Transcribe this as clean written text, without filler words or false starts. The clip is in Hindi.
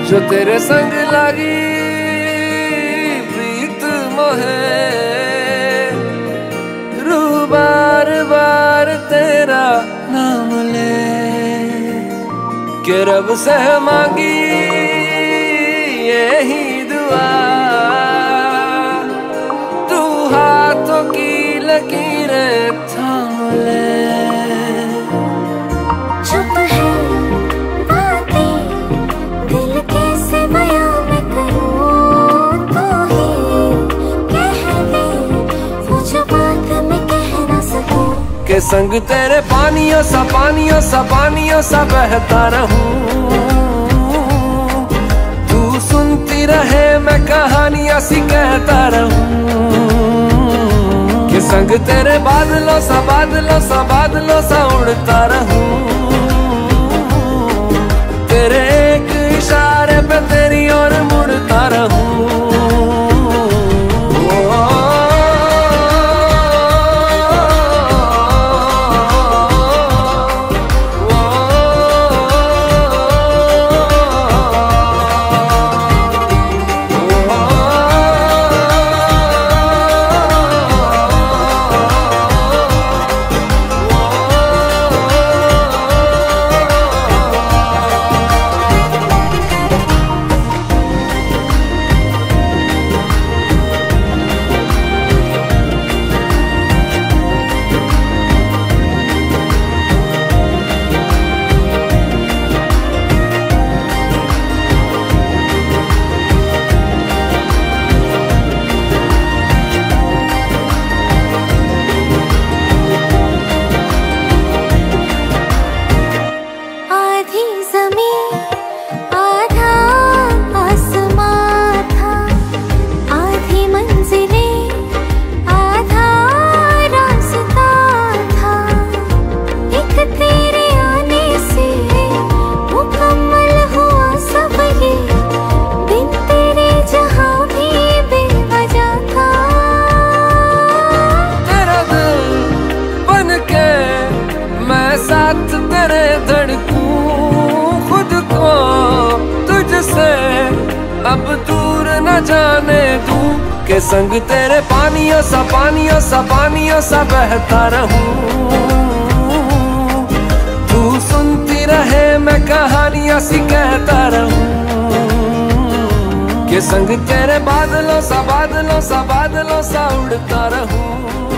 जो तेरे संग लगी प्रीत मोहे, रू बार बार तेरा नाम ले के रब से मांगी यही दुआ, तू हाथों की लकीरें थाम ले। चुप है बातें दिल कैसे बयां मैं करूं, तो ही कह दे वो जो बात मैं कह ना सकूं। के संग तेरे पानियों सा बहता रहूं, तू सुनती रहे मैं कहानियां सी कहता रहूं। के संग तेरे बादलों सा उड़ता रहूं, तेरे एक इशारे पे तेरी ओर मुड़ता रहूं। साथ तेरे धड़कूं खुद को तुझसे अब दूर न जाने दूं। के संग तेरे पानियों सा बहता रहूं, तू सुनती रहे मैं कहानियां सी कहता रहूं। के संग तेरे बादलों सा उड़ता रहूं।